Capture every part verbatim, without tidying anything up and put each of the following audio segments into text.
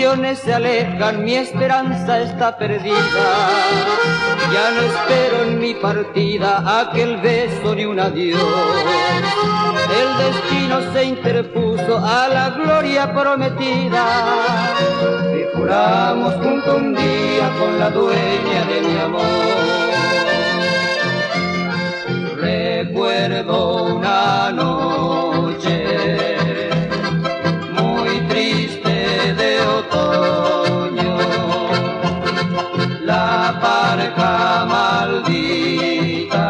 ilusiones se alejan, mi esperanza está perdida. Ya no espero en mi partida aquel beso ni un adiós. El destino se interpuso a la gloria prometida. Y juramos junto un día con la dueña de mi amor. Recuerdo una noche muy triste de otoño, la barca maldita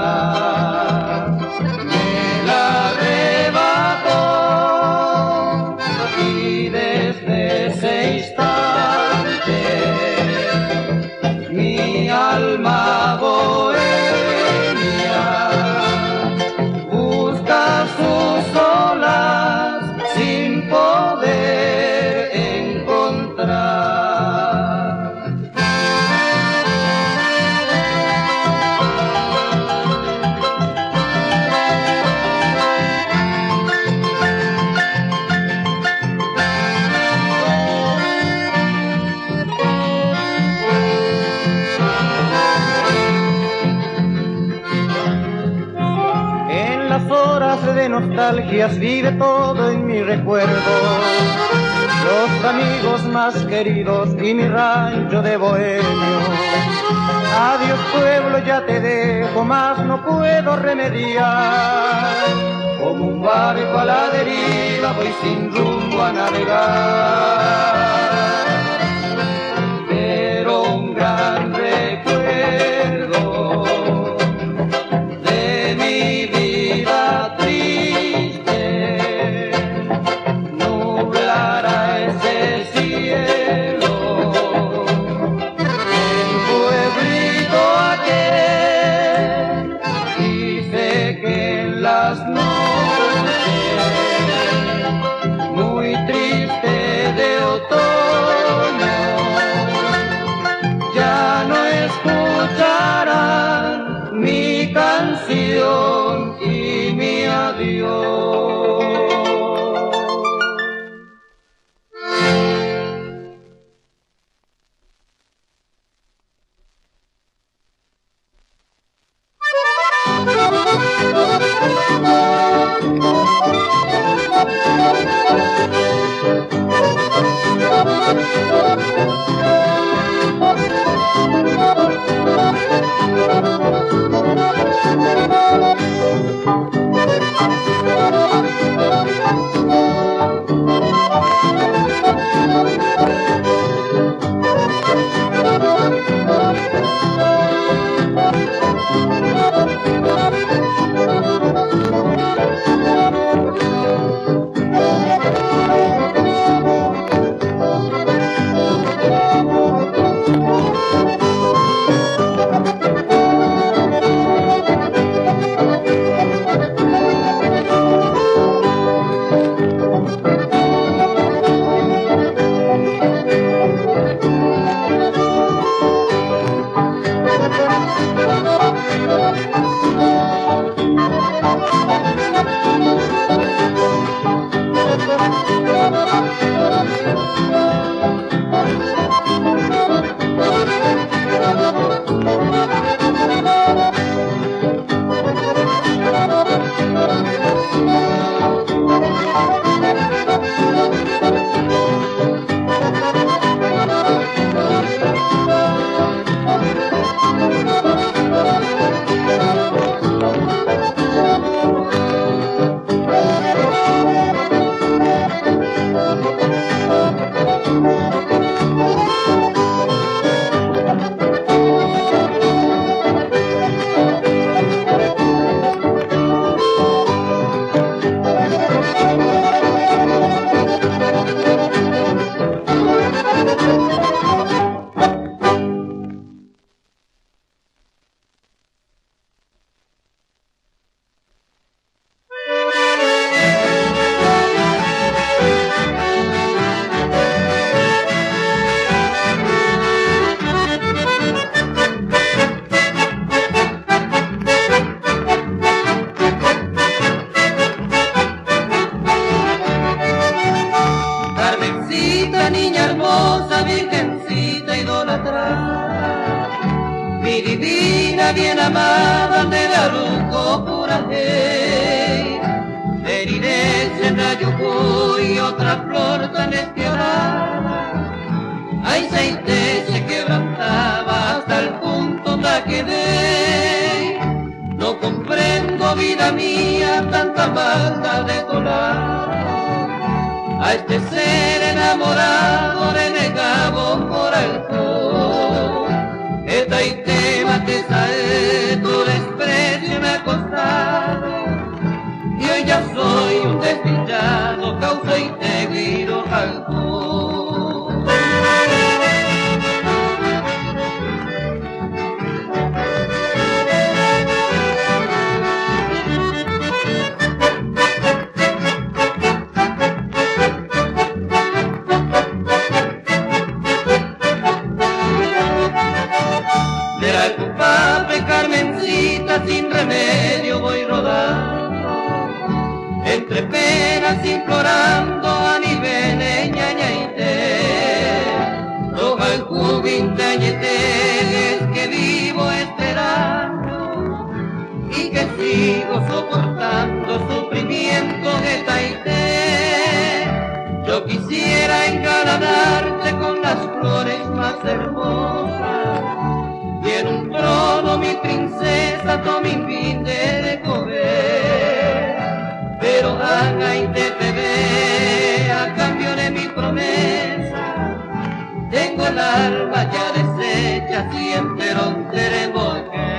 me la arrebató, y desde ese instante mi alma bohemia busca sus olas sin poder encontrar. En las horas de nostalgias vive todo en mi recuerdo, los amigos más queridos y mi rancho de bohemio. Adiós pueblo, ya te dejo, más no puedo remediar. Como un barco a la deriva voy sin rumbo a navegar, pero un gran recuerdo de mi vida triste nublará ese cielo. El pueblito aquel dice que en las noches muy triste de otoño Mi divina bien amada te la ruco por ahí. Heriré en rayo y otra flor tan despiadada. Ay, Seite se quebrantaba hasta el punto da quedé. No comprendo, vida mía, tanta maldad de tu lado. A este ser enamorado, renegado por el tú. Esta y tema te sae, tu desprecio me ha costado. Y hoy ya soy un desdichado, causa y te guiro al tú. Carmencita, sin remedio voy rodando, entre penas implorando a mi veneña ñaité. Roja el cubinte es que vivo esperando y que sigo soportando sufrimiento de Taité. Yo quisiera engalanarte con las flores más hermosas y en un trono mi princesa tú me invites de comer, pero haga y te ve a cambio de mi promesa. Tengo el alma ya deshecha, siempre no queremos que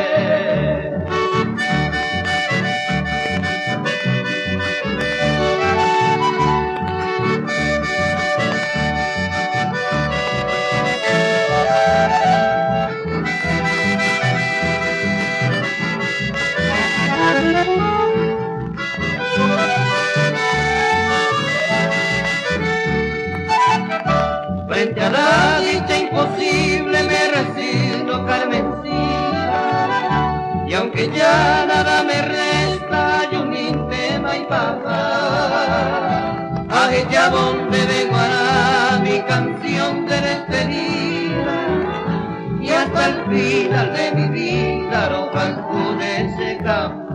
frente a la dicha imposible me resigno, Carmencita, y aunque ya nada me resta, hay un tema y papá, a ella donde vengo hará mi canción de despedida, y hasta el final de mi vida no calcule ese campo.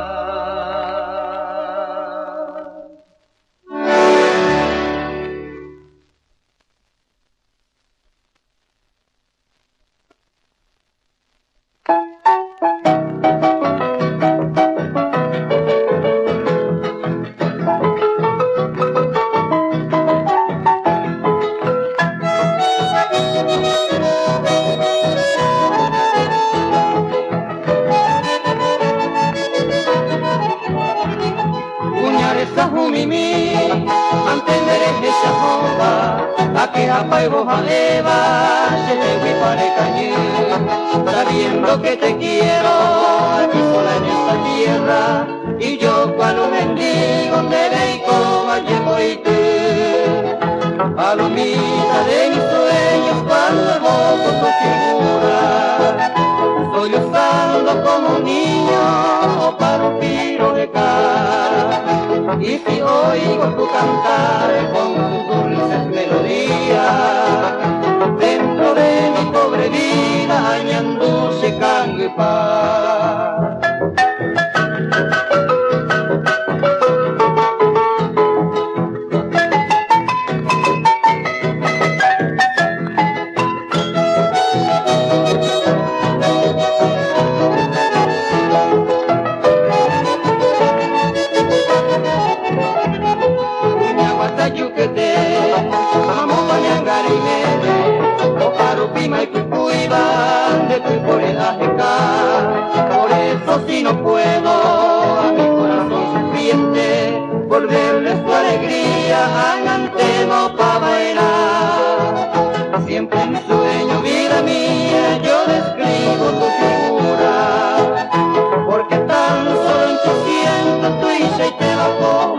Sabiendo que te quiero aquí sola en esta tierra, y yo cual un mendigo de Beico llevo y tú, palomita de mis sueños cuando evoco tu figura, sollozando como un niño para un piro de cara, y si oigo tu cantar con tus dulces melodías, dentro de mi pobre vida añándose cango y paz. Por eso si no puedo a mi corazón sufriente volverle su alegría, cantemos pa' bailar. Siempre en mi sueño, vida mía, yo describo tu figura, porque tan solo en tu siento tu isla y te va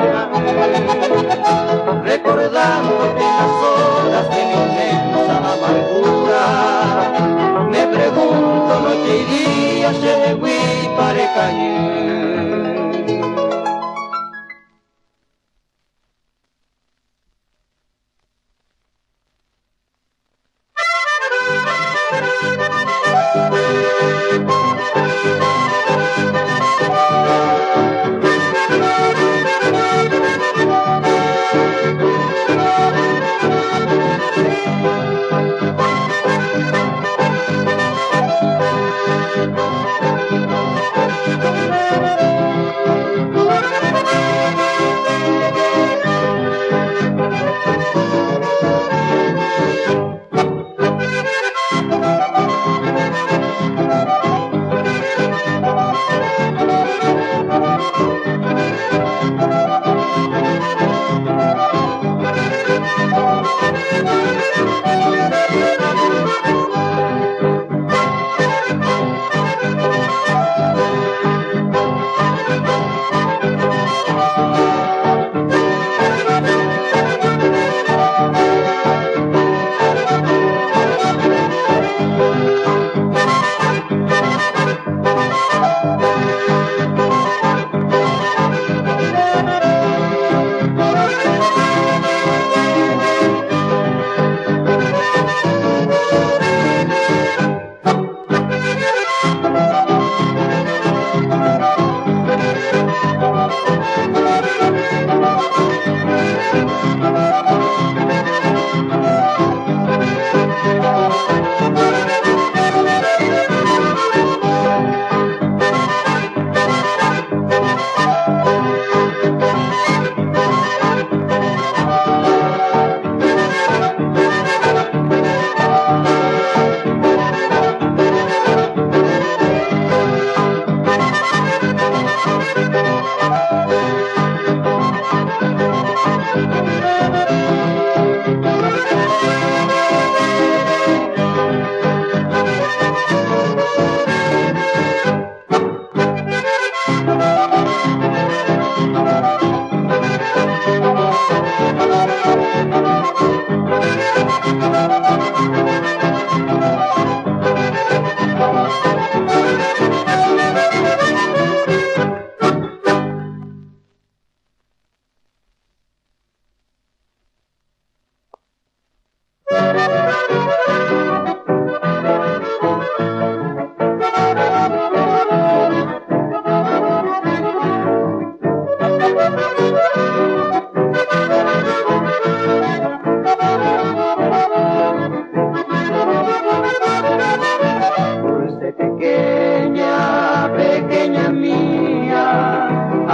a recordándote las horas de mi inmensa amargura. Me pregunto noche y día, se de Huipare Cañé.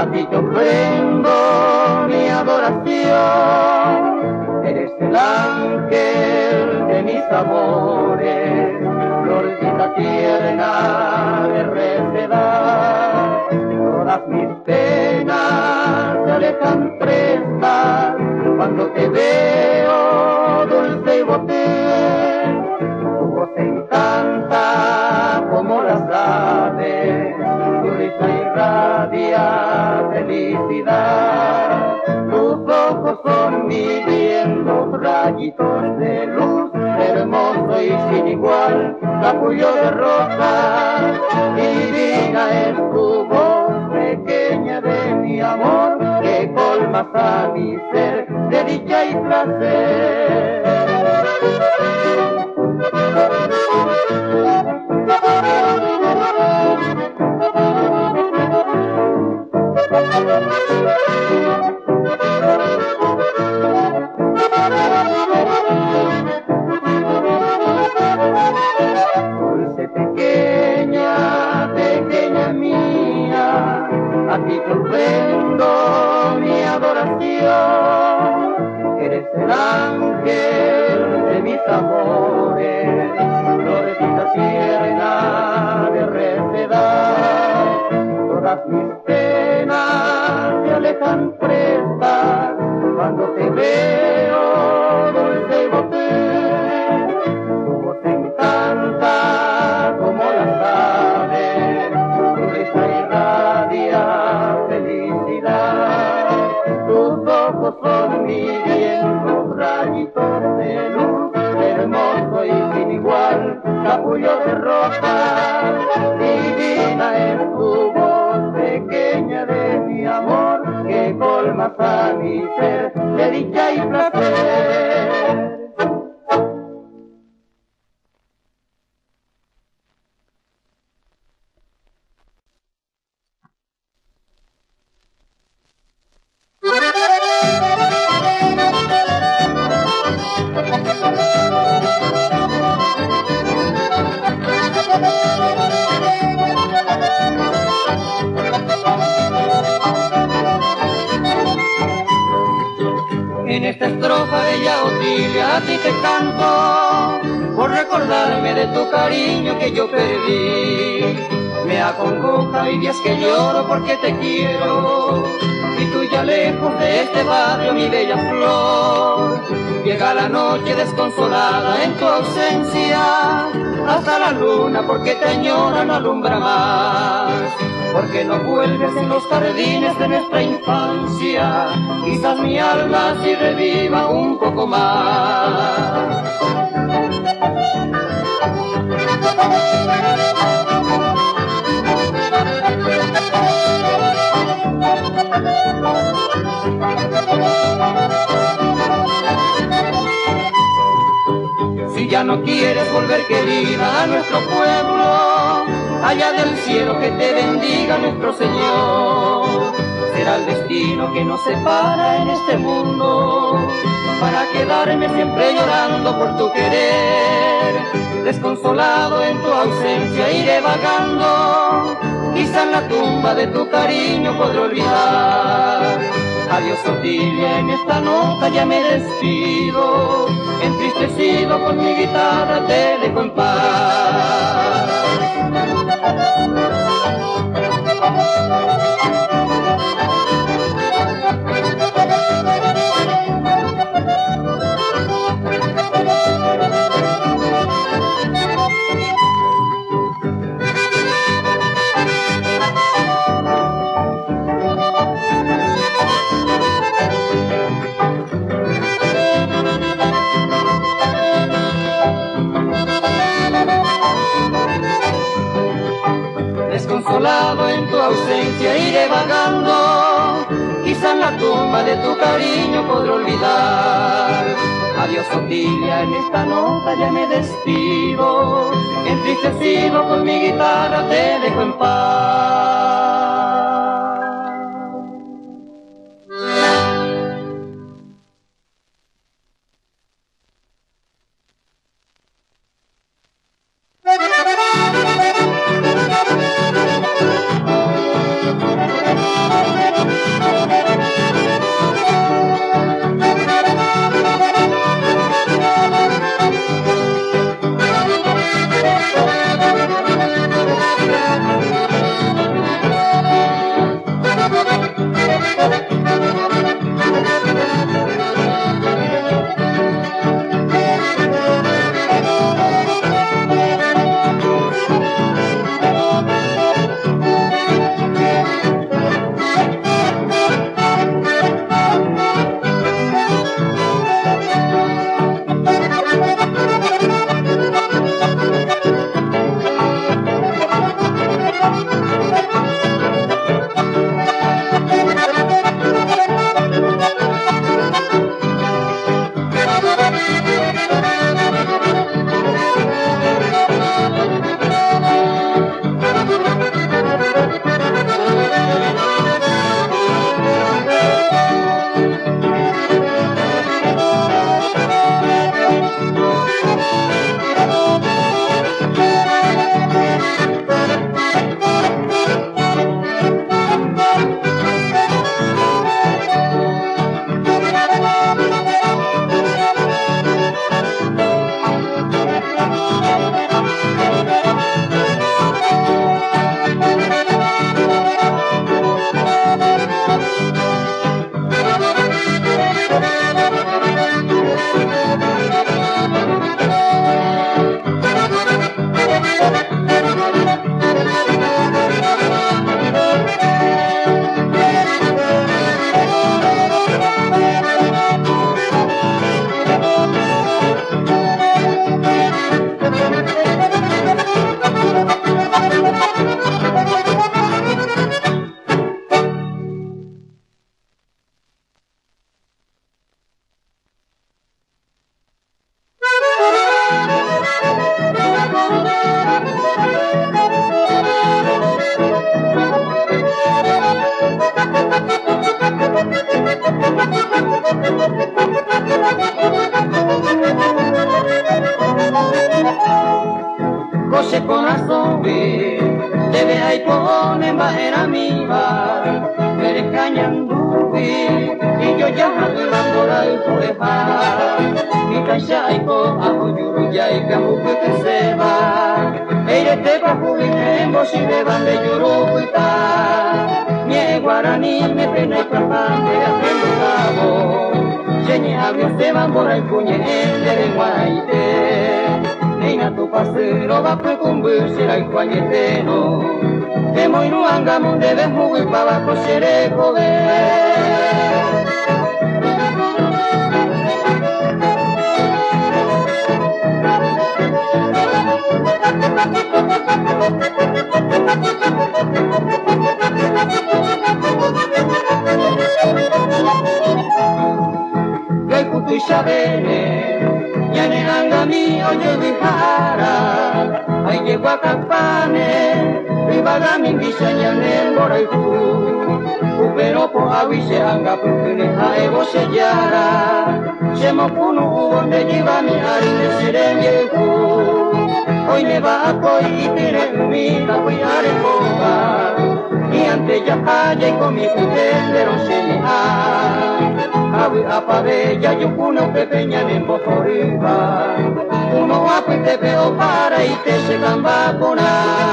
a ti te ofrendo mi adoración. Eres el ángel de mis amores, florcita tierna de recedad. Todas mis penas se alejan prestas cuando te veo, dulce y botel. Tu voz encanta como las aves, tu risa irradia felicidad. Tus ojos son mi bien, los rayitos de luz, hermoso y sin igual, capullo de rosa. Y divina es tu voz, pequeña de mi amor, que colmas a mi ser de dicha y placer. Dulce pequeña, pequeña mía, a ti te ofrendo mi adoración. Eres el ángel de mis amores, florecita tierna de recedad. Todas mis penas se alejan prestas cuando te veo, dulce y botel. Tu voz encanta como las aves, tu risa irradia felicidad. Tus ojos son mi bien, los rayitos de luz, hermoso y sin igual, capullo de rosa. Divina es tu voz, pequeña de mi amor, que colmas a mi ser de dicha y placer. En esta estrofa bella Otilia a ti te canto, por recordarme de tu cariño que yo perdí. Me acongoja y días que lloro porque te quiero, y tú ya lejos de este barrio, mi bella flor. Llega la noche desconsolada en tu ausencia, hasta la luna porque te añora no alumbra más. Porque no vuelves en los jardines de nuestra infancia, quizás mi alma sí reviva un poco más. Si ya no quieres volver, querida, a nuestro pueblo, allá del cielo que te bendiga nuestro Señor. Será el destino que nos separa en este mundo, para quedarme siempre llorando por tu querer. Desconsolado en tu ausencia iré vagando, quizá en la tumba de tu cariño podré olvidar. Adiós Otilia, en esta nota ya me despido, entristecido con mi guitarra te dejo en paz. Desconsolado en tu ausencia iré vagando, quizá en la tumba de tu cariño podré olvidar. Adiós Otilia, en esta nota ya me despido, entristecido con mi guitarra te dejo en paz. y ponen bajera mi bar, eres cañandubi, y yo ya hablando y puepa, y calla y po ajo yuru ya y camu que se va, ella te va publicando si me van de yuru y pa, mi guaraní me pena y papante haciendo cabo, llene avios se van por el puñe el de guaite. Neina tu pasero va pues con busera y cuañeteno de muy nuanga munde de jugo y pava cosere joven que kutu shabene ya ne anga mi oyo vihara ay llegó a campane ribaga mi bisanya ne morai fu pero po avise anga pupine hae go sejara semo kunu donde lleva mi arine seremie fu hoy me va a koi itire mi ta koi are koga y ante ya haya y con mi pero se me ha awi apa bella yo kuno pepeña en bojoriba uno apa te veo para y te se gamba pona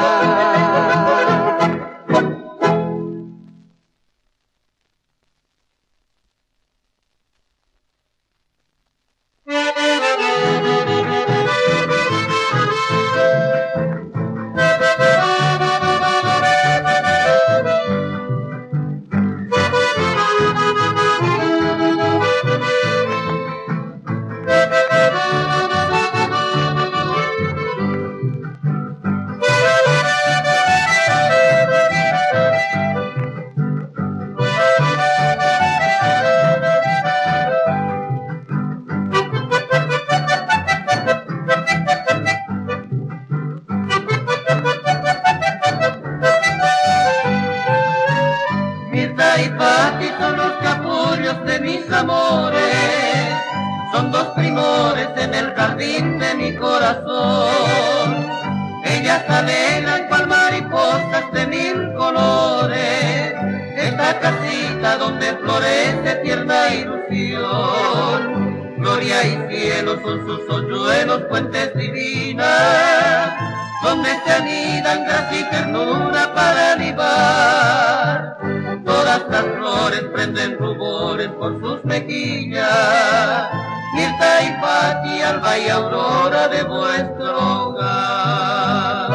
y Pati son los capullos de mis amores, son dos primores en el jardín de mi corazón. Ellas anhelan cual mariposas de mil colores, esta casita donde florece tierna ilusión. Gloria y cielo son sus hoyuelos, fuentes divinas, donde se anidan gracia y ternura para libar. Todas las flores prenden rubores por sus mejillas, Mirta y Pati, alba y aurora de vuestro hogar.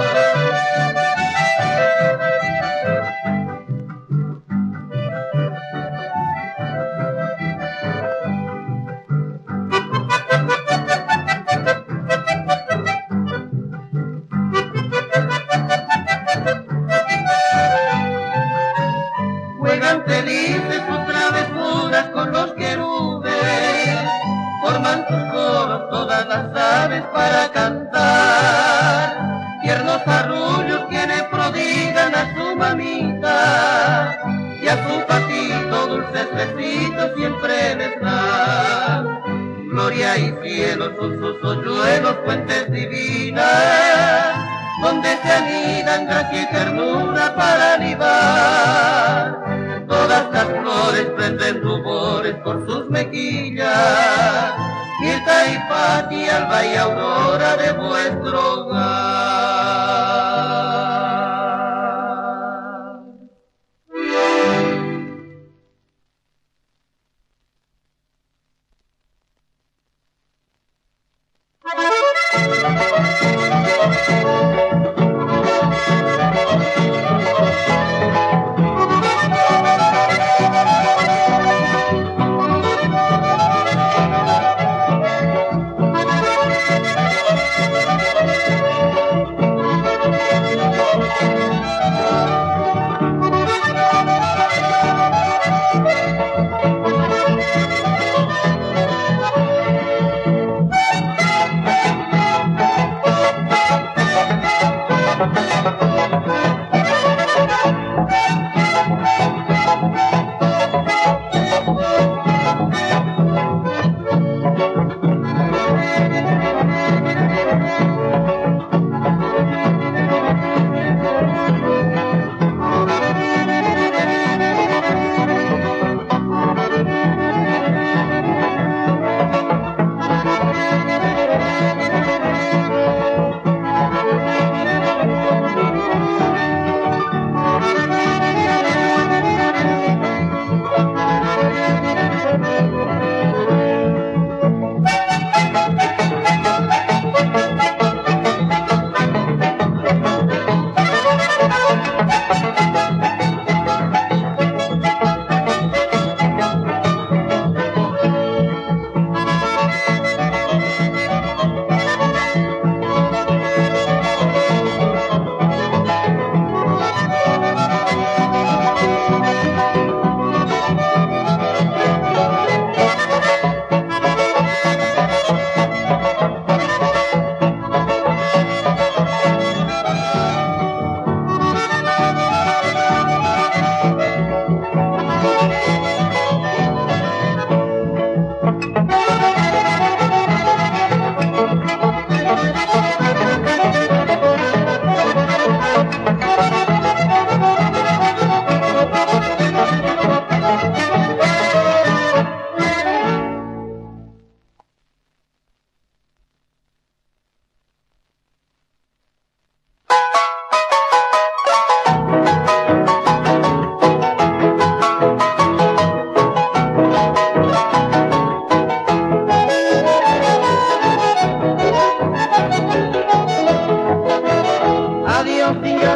Juegan felices sus travesuras con los querubes, forman sus coros todas las aves para cantar, tiernos arrullos quienes prodigan a su mamita, y a su patito dulces besitos siempre les dan. Gloria y cielo son sus hoyuelos, fuentes divinas, donde se anidan gracia y ternura para libar. Todas las flores prenden rubores por sus mejillas, Mirta y Pati, alba y aurora de vuestro hogar.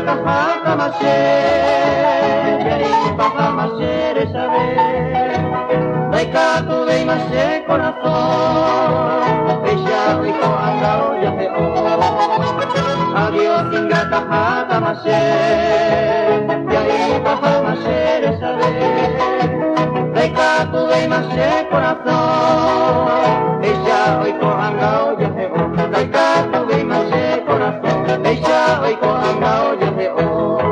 hata mashe, yai paja mashe de saber. Daika tu de mashe corazón, ella rico anda olla de o. Adiós ingrata hata mashe, yai paja mashe de saber. Daika tu de mashe corazón, ella rico anda olla de o. Daika tu de mashe corazón, ella rico anda olla de o.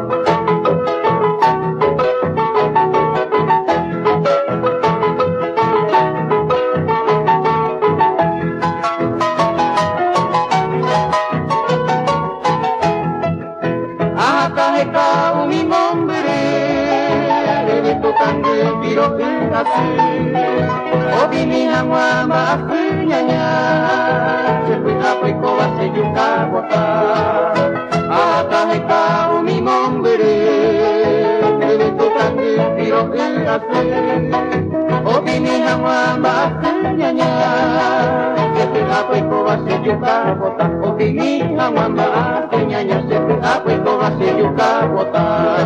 Biro kasih, obi mi hangwa maafunya nya, sepi apa iko wase juga kota, ada heka umi memberi, itu kan biro kasih, obi mi hangwa maafunya nya, sepi apa iko wase juga kota, obi mi hangwa maafunya nya, sepi apa iko wase juga kota.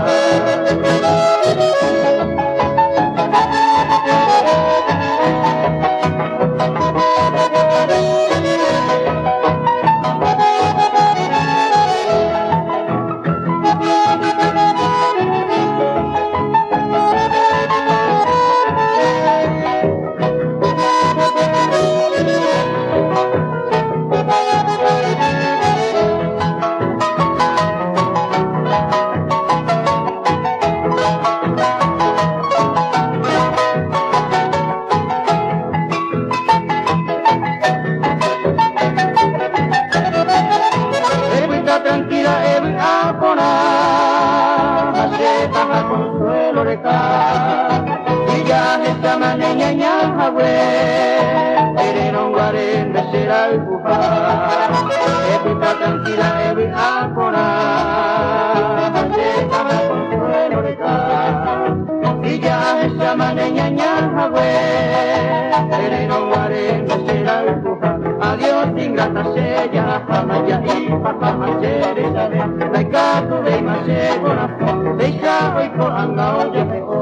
Adiós ingrata sella, jamaya y papá masere sabe, daika tu de mashe corazón, deja hoy con anga oye